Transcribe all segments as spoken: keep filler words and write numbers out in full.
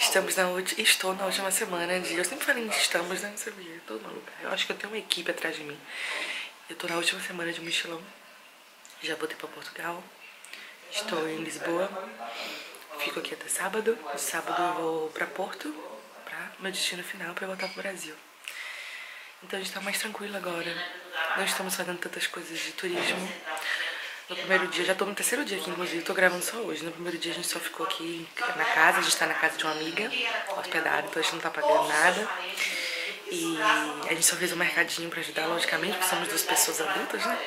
Estamos na última, estou na última semana de... Eu sempre falei em estamos, né? Não sabia, tô maluca. Eu acho que eu tenho uma equipe atrás de mim. Eu tô na última semana de mochilão. Já voltei pra Portugal. Estou em Lisboa. Fico aqui até sábado. De sábado eu vou pra Porto, pra meu destino final, pra voltar pro Brasil. Então a gente tá mais tranquilo agora. Não estamos fazendo tantas coisas de turismo. No primeiro dia, já tô no terceiro dia aqui, inclusive, tô gravando só hoje. No primeiro dia a gente só ficou aqui na casa, a gente tá na casa de uma amiga, hospedada, então a gente não tá pagando nada. E a gente só fez um mercadinho pra ajudar, logicamente, porque somos duas pessoas adultas, né?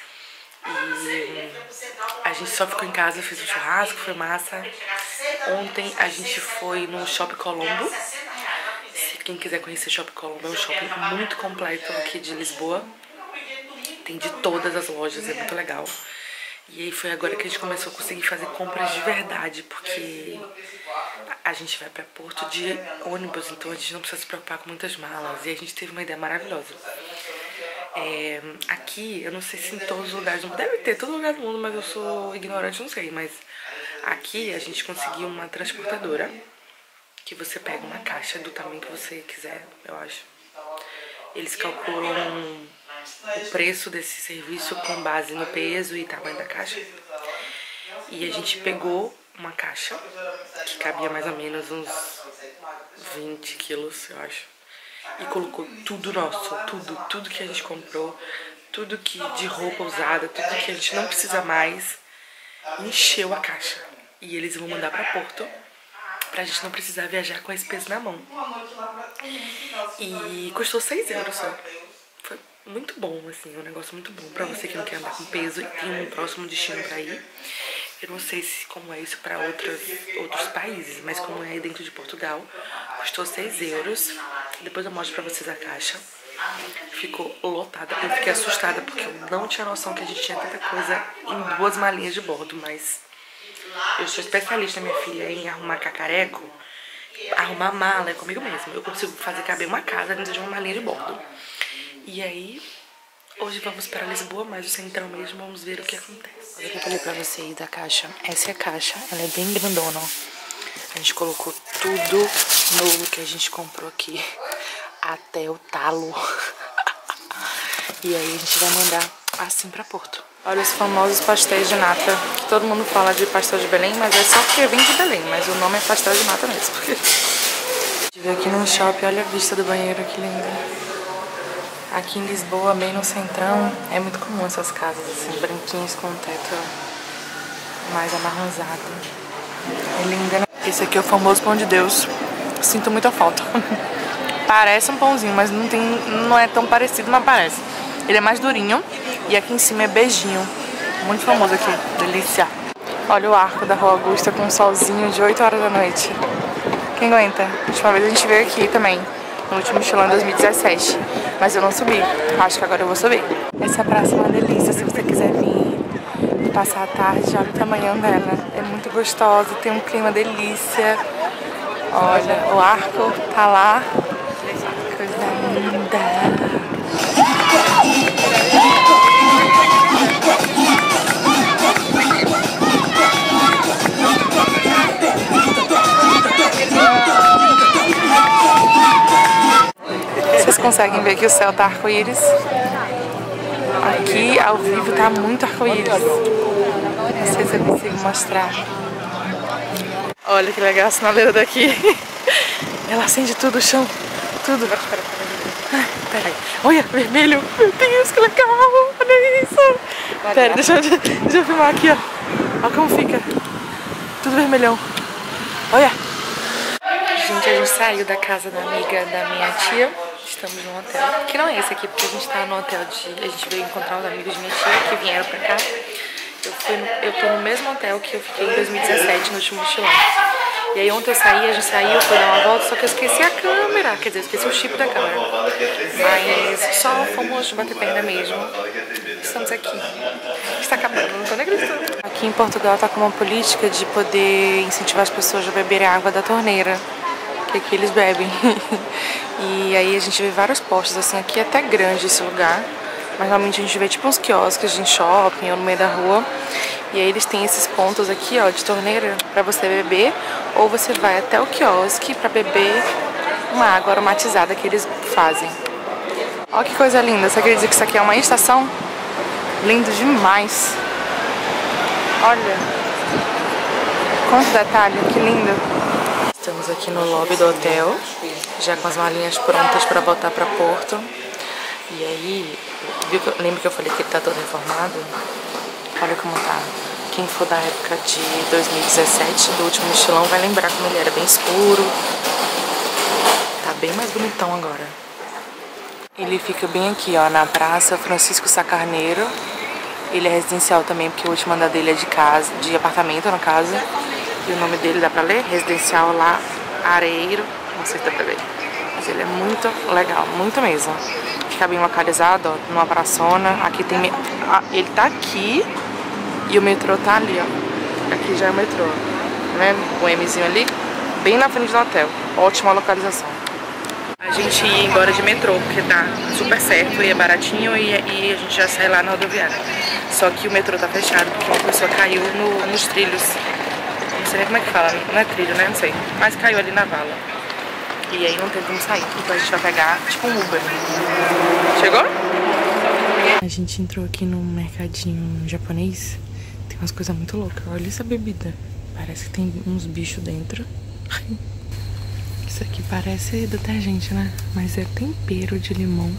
E a gente só ficou em casa, fez um churrasco, foi massa. Ontem a gente foi no Shopping Colombo. Se quem quiser conhecer Shopping Colombo, é um shopping muito completo aqui de Lisboa. Tem de todas as lojas, é muito legal. E aí foi agora que a gente começou a conseguir fazer compras de verdade, porque a gente vai pra Porto de ônibus, então a gente não precisa se preocupar com muitas malas. E a gente teve uma ideia maravilhosa. É, aqui, eu não sei se em todos os lugares, deve ter todo lugar do mundo, mas eu sou ignorante, não sei. Mas aqui a gente conseguiu uma transportadora, que você pega uma caixa do tamanho que você quiser, eu acho. Eles calculam o preço desse serviço com base no peso e tamanho da caixa. E a gente pegou uma caixa que cabia mais ou menos uns vinte quilos, eu acho. E colocou tudo nosso, tudo, tudo que a gente comprou, tudo que de roupa usada, tudo que a gente não precisa mais. Encheu a caixa. E eles vão mandar pra Porto, pra gente não precisar viajar com esse peso na mão. E custou seis euros só. Foi muito bom, assim, um negócio muito bom pra você que não quer andar com peso e tem um próximo destino pra ir. Eu não sei se como é isso pra outros, outros países, mas como é aí dentro de Portugal, custou seis euros. Depois eu mostro pra vocês a caixa. Ficou lotada. Eu fiquei assustada porque eu não tinha noção que a gente tinha tanta coisa em duas malinhas de bordo, mas eu sou especialista, minha filha, em arrumar cacareco. Arrumar mala é comigo mesmo. Eu consigo fazer caber uma casa dentro de uma malinha de bordo. E aí, hoje vamos para Lisboa, mas o centrão mesmo, vamos ver o que acontece. Olha o que eu falei pra vocês da caixa. Essa é a caixa, ela é bem grandona, ó. A gente colocou tudo novo que a gente comprou aqui, até o talo. E aí a gente vai mandar assim pra Porto. Olha os famosos pastéis de nata, que todo mundo fala de pastel de Belém, mas é só porque vem de Belém, mas o nome é pastel de nata mesmo. A gente veio aqui no shopping, olha a vista do banheiro, que linda. Aqui em Lisboa, bem no centrão, é muito comum essas casas assim, branquinhas com o teto mais amarronzado. É linda, né? Esse aqui é o famoso pão de Deus. Sinto muita falta. Parece um pãozinho, mas não, tem, não é tão parecido, mas parece. Ele é mais durinho e aqui em cima é beijinho. Muito famoso aqui, delícia. Olha o arco da Rua Augusta com um solzinho de oito horas da noite. Quem aguenta? A última vez a gente veio aqui também, no último mochilão em dois mil e dezessete. Mas eu não subi. Acho que agora eu vou subir. Essa praça é uma delícia. Se você quiser vir e passar a tarde, olha o tamanho dela. É muito gostosa, tem um clima delícia. Olha, o arco tá lá. Coisa linda. Vocês conseguem ver que o céu tá arco-íris? Aqui ao vivo tá muito arco-íris. Não sei se eu consigo mostrar. Olha que legal a sinaleira daqui. Ela acende tudo, o chão, tudo. Ai, peraí. Olha, vermelho. Meu Deus, que legal. Olha isso. Pera, deixa eu, deixa eu filmar aqui, ó. Olha como fica. Tudo vermelhão. Olha. Gente, a gente saiu da casa da amiga da minha tia. Estamos num hotel, que não é esse aqui, porque a gente tá no hotel de... A gente veio encontrar uns amigos de minha tia que vieram pra cá. Eu, fui no, eu tô no mesmo hotel que eu fiquei em dois mil e dezessete, no último mochilão. E aí ontem eu saí, a gente saiu, foi dar uma volta, só que eu esqueci a câmera. Quer dizer, eu esqueci o chip da câmera. Mas só fomos bater perna mesmo. Estamos aqui. Está acabando, não tô nem acreditando. Aqui em Portugal tá com uma política de poder incentivar as pessoas a beberem água da torneira. Que aqui eles bebem. E aí a gente vê vários postos, assim, aqui é até grande esse lugar. Mas normalmente a gente vê tipo uns quiosques em shopping ou no meio da rua. E aí eles têm esses pontos aqui, ó, de torneira pra você beber, ou você vai até o quiosque pra beber uma água aromatizada que eles fazem. Ó que coisa linda, você acredita que isso aqui é uma estação? Lindo demais. Olha, quanto detalhe, que lindo. Estamos aqui no lobby do hotel, já com as malinhas prontas para voltar para Porto. E aí, viu que, lembra que eu falei que ele tá todo reformado? Olha como tá. Quem for da época de dois mil e dezessete, do último Mochilão, vai lembrar como ele era bem escuro. Tá bem mais bonitão agora. Ele fica bem aqui, ó, na Praça Francisco Sá Carneiro. Ele é residencial também, porque o último andar dele é de casa, de apartamento, no caso. E o nome dele dá pra ler? Residencial lá, Areiro. Não sei se dá pra ver. Mas ele é muito legal, muito mesmo. Fica bem localizado, ó, numa praçona. Aqui tem... Me... Ah, ele tá aqui e o metrô tá ali, ó. Aqui já é o metrô, né? O Mzinho ali, bem na frente do hotel. Ótima localização. A gente ia embora de metrô, porque tá super certo e é baratinho, e, e a gente já sai lá na rodoviária. Só que o metrô tá fechado porque uma pessoa caiu no, nos trilhos. Não sei nem como é que fala, não é trilho, né? Não sei. Mas caiu ali na vala. E aí não tem como sair. Então a gente vai pegar tipo um Uber. Chegou? A gente entrou aqui num mercadinho japonês. Tem umas coisas muito loucas. Olha essa bebida. Parece que tem uns bichos dentro. Isso aqui parece detergente, né? Mas é tempero de limão.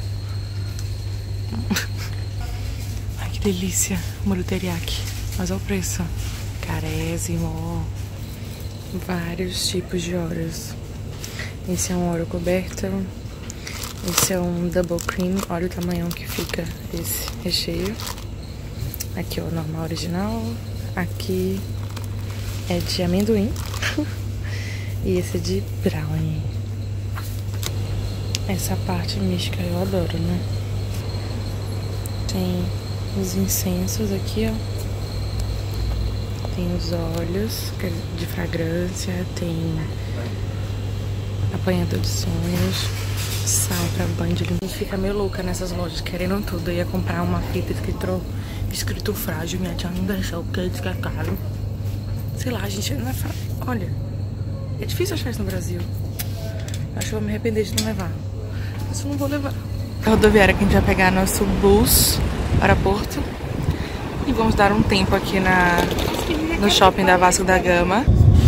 Ai, que delícia. Molho teriyaki. Mas olha o preço. Carésimo. Vários tipos de óleos. Esse é um óleo coberto. Esse é um double cream. Olha o tamanho que fica esse recheio. Aqui é o normal original. Aqui é de amendoim. E esse é de brownie. Essa parte mística eu adoro, né? Tem os incensos aqui, ó. Tem os óleos de fragrância. Tem apanhador de sonhos. Sal pra banho de limão. A gente fica meio louca nessas lojas, querendo tudo. Eu ia comprar uma fita escrito, escrito frágil. Minha tia não deixou, porque diz que é caro. Sei lá, a gente não é fácil. Olha, é difícil achar isso no Brasil. Acho que eu vou me arrepender de não levar. Mas eu não vou levar. A rodoviária que a gente vai pegar nosso bus para Porto. E vamos dar um tempo aqui na, no shopping da Vasco da Gama.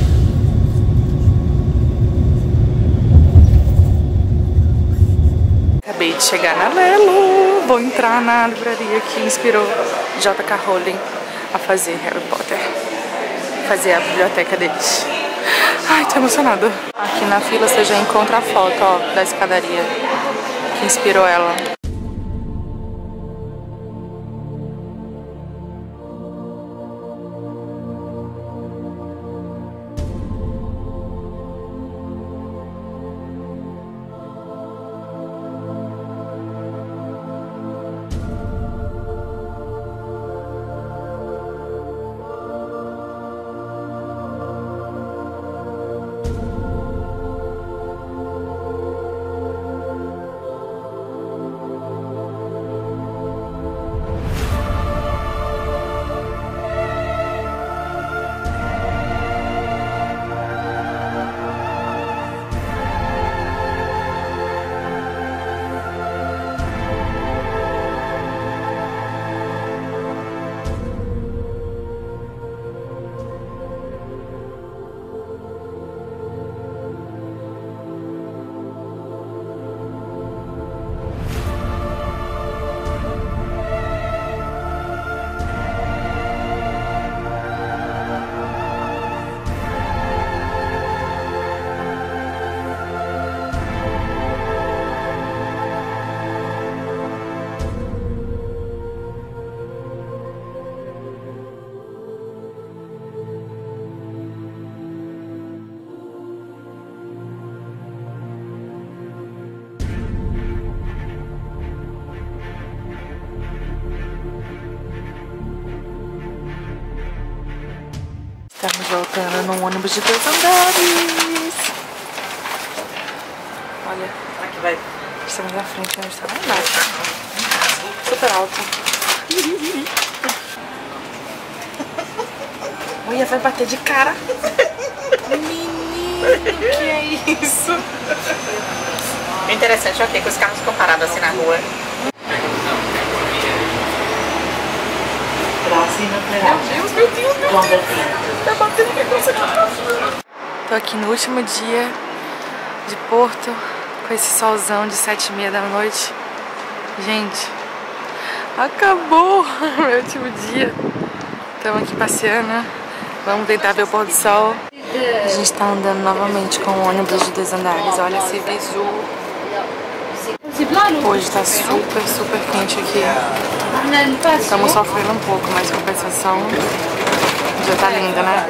Acabei de chegar na Lelo. Vou entrar na livraria que inspirou J K Rowling a fazer Harry Potter. Fazer a biblioteca deles. Ai, tô emocionada. Aqui na fila você já encontra a foto, ó, da escadaria que inspirou ela. Estamos voltando num ônibus de dois andares. Olha, aqui vai. Estamos na frente, onde está lá embaixo. Super alto. Olha, vai bater de cara. Menino, que é isso? O interessante é o que? Com os carros comparados assim na rua. Meu Deus, meu Deus, meu Deus. Tá batendo negócio aqui. Tô aqui no último dia de Porto, com esse solzão de sete e meia da noite. Gente, acabou meu último dia. Estamos aqui passeando. Vamos tentar ver o pôr do sol. A gente tá andando novamente com o ônibus de dois andares. Olha esse visu. Hoje tá super, super quente aqui. Estamos sofrendo um pouco, mas em compensação já tá lindo, né?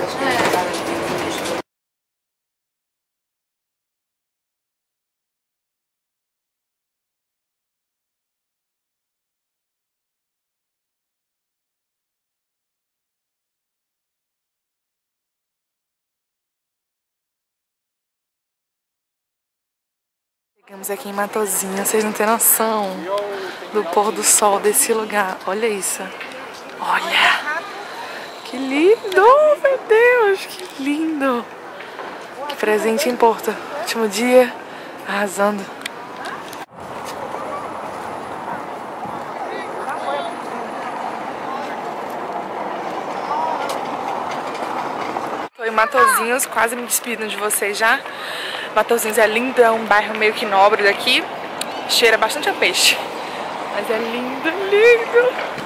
Chegamos aqui em Matozinhos, vocês não têm noção do pôr do sol desse lugar. Olha isso. Olha! Que lindo! Meu Deus, que lindo! Que presente em Porto. Último dia, arrasando. Tô em Matozinhos, quase me despedindo de vocês já. Matozinhos é lindo, é um bairro meio que nobre daqui. Cheira bastante a peixe. Mas é lindo, lindo.